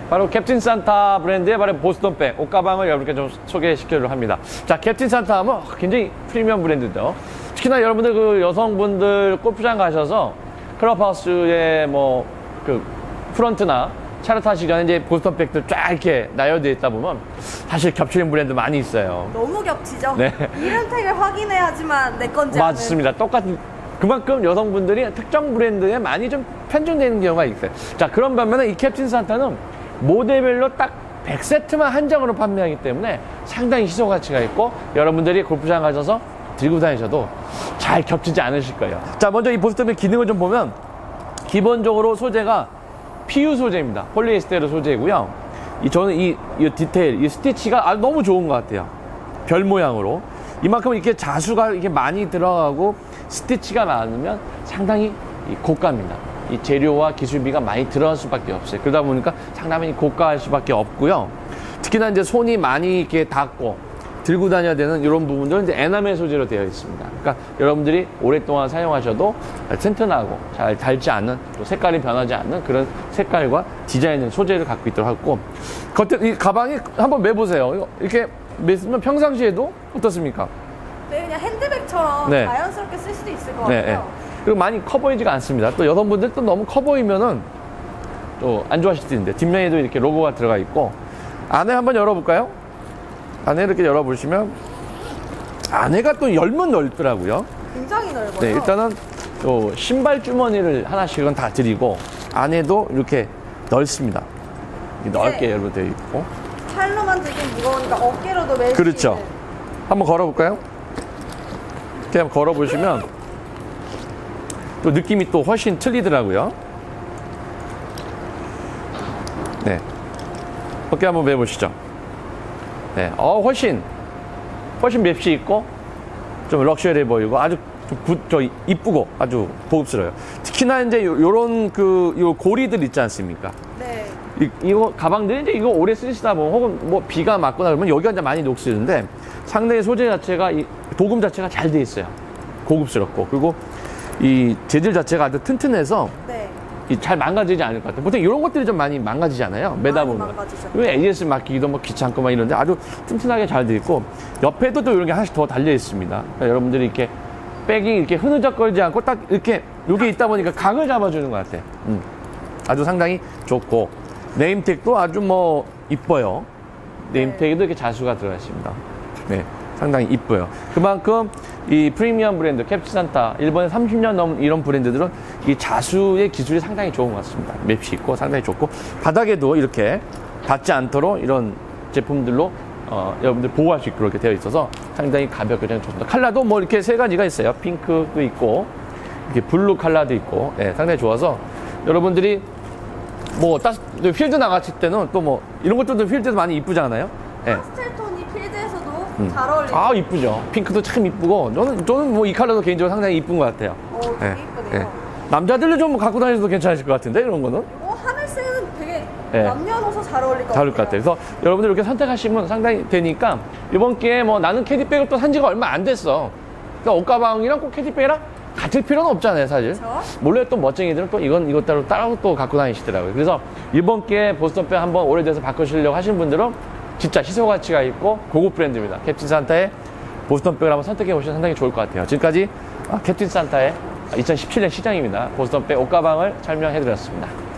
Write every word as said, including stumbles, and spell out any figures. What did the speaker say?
바로 캡틴 산타 브랜드의 바로 보스턴백 옷가방을 여러분께 좀 소개시키려고 합니다. 자, 캡틴 산타 하면 굉장히 프리미엄 브랜드죠. 특히나 여러분들 그 여성분들 골프장 가셔서 클럽하우스에 뭐 그 프런트나 차를 타시기 전에 이제 보스턴백들 쫙 이렇게 나열되어 있다 보면 사실 겹치는 브랜드 많이 있어요. 너무 겹치죠? 네. 이름 택을 확인해야지만 내 건지 맞습니다. 똑같은 그만큼 여성분들이 특정 브랜드에 많이 좀 편중되는 경우가 있어요. 자, 그런 반면에 이 캡틴 산타는 모델별로 딱 백 세트만 한정으로 판매하기 때문에 상당히 희소 가치가 있고 여러분들이 골프장 가셔서 들고 다니셔도 잘 겹치지 않으실 거예요. 자, 먼저 이 보스턴백 기능을 좀 보면 기본적으로 소재가 피유 소재입니다. 폴리에스테르 소재이고요. 이 저는 이, 이 디테일, 이 스티치가 아, 너무 좋은 것 같아요. 별 모양으로. 이만큼 이렇게 자수가 이렇게 많이 들어가고 스티치가 많으면 상당히 고가입니다. 이 재료와 기술비가 많이 들어갈 수밖에 없어요. 그러다 보니까 상당히 고가할 수밖에 없고요. 특히나 이제 손이 많이 이렇게 닿고 들고 다녀야 되는 이런 부분들은 이제 에나멜 소재로 되어 있습니다. 그러니까 여러분들이 오랫동안 사용하셔도 튼튼하고 잘 닳지 않는, 또 색깔이 변하지 않는 그런 색깔과 디자인의 소재를 갖고 있도록 하고, 겉에 이 가방이 한번 매보세요. 이렇게 매으면 평상시에도 어떻습니까? 네, 그냥 핸드백처럼 네. 자연스럽게 쓸 수도 있을 것 네, 같아요. 네. 그리고 많이 커 보이지가 않습니다. 또 여성분들 또 너무 커 보이면은 또 안 좋아하실 수 있는데 뒷면에도 이렇게 로고가 들어가 있고, 안에 한번 열어볼까요? 안에 이렇게 열어보시면 안에가 또 열면 넓더라고요. 굉장히 넓어요. 네, 일단은 또 신발 주머니를 하나씩은 다 드리고 안에도 이렇게 넓습니다. 넓게 네. 여러분 되어 있고. 팔로만 들긴 무거우니까 어깨로도 매실 수 그렇죠. 있는. 한번 걸어볼까요? 이렇게 한번 걸어보시면 또 느낌이 또 훨씬 틀리더라고요. 네, 어깨 한번 매보시죠. 네, 어 훨씬 훨씬 맵시 있고 좀 럭셔리해 보이고 아주 좀 구, 저 이쁘고 아주 고급스러워요. 특히나 이제 요, 요런 그 요 고리들 있지 않습니까? 네. 이, 이거 가방들이 이제 이거 오래 쓰시다 보면 혹은 뭐 비가 맞거나 그러면 여기가 이제 많이 녹슬는데 상당히 소재 자체가 이 도금 자체가 잘 돼 있어요. 고급스럽고 그리고 이 재질 자체가 아주 튼튼해서 네. 이 잘 망가지지 않을 것 같아요. 보통 이런 것들이 좀 많이 망가지잖아요. 매다 보면. 왜 에이에스 맡기기도 뭐 귀찮고 막 이런데 아주 튼튼하게 잘 돼 있고 옆에도 또 이런 게 하나씩 더 달려 있습니다. 그러니까 여러분들이 이렇게 백이 이렇게 흐느적거리지 않고 딱 이렇게 여기 있다 보니까 각을 잡아주는 것 같아요. 음. 아주 상당히 좋고 네임택도 아주 뭐 이뻐요. 네임택에도 이렇게 자수가 들어가 있습니다. 네, 상당히 이뻐요. 그만큼 이 프리미엄 브랜드 캡틴 산타, 일본에 삼십 년 넘은 이런 브랜드들은 이 자수의 기술이 상당히 좋은 것 같습니다. 맵시 있고 상당히 좋고 바닥에도 이렇게 닿지 않도록 이런 제품들로 어, 여러분들 보호할 수 있도록 이렇게 되어 있어서 상당히 가볍게 굉장히 좋습니다. 컬러도 뭐 이렇게 세 가지가 있어요. 핑크도 있고 이렇게 블루 컬러도 있고 네, 상당히 좋아서 여러분들이 뭐 따, 필드 나갔을 때는 또 뭐 이런 것들도 필드도 많이 이쁘잖아요. 네. 파스텔 톤이 필드에서도 음. 잘 어울리죠. 아, 이쁘죠. 핑크도 참 이쁘고 저는 저는 뭐 이 컬러도 개인적으로 상당히 이쁜 것 같아요. 오, 되게 네, 이쁘네요. 네. 남자들도 좀 갖고 다니셔도 괜찮으실 것 같은데 이런 거는 이거 하늘색은 되게 네. 남녀노소 잘 어울릴 것 잘 어울릴 것 같아요. 그래서 여러분들 이렇게 선택하시면 상당히 되니까 이번 기회에 뭐 나는 캐디백을 또 산 지가 얼마 안 됐어. 그러니까 옷가방이랑 꼭 캐디백이랑 같을 필요는 없잖아요, 사실. 그렇죠? 몰래 또 멋쟁이들은 또 이건 이것 따로 따로 또 갖고 다니시더라고요. 그래서 이번 기회에 보스턴백 한번 오래돼서 바꾸시려고 하시는 분들은 진짜 희소 가치가 있고 고급 브랜드입니다. 캡틴 산타의 보스턴백을 한번 선택해 보시면 상당히 좋을 것 같아요. 지금까지 캡틴 산타의 이천십칠 년 시장입니다. 보스턴백 옷가방을 설명해 드렸습니다.